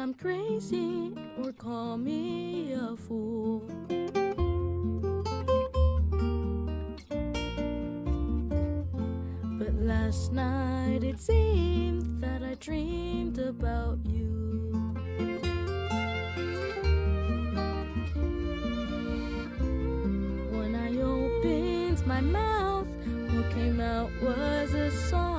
I'm crazy or call me a fool. But last night it seemed that I dreamed about you. When I opened my mouth, what came out was a song.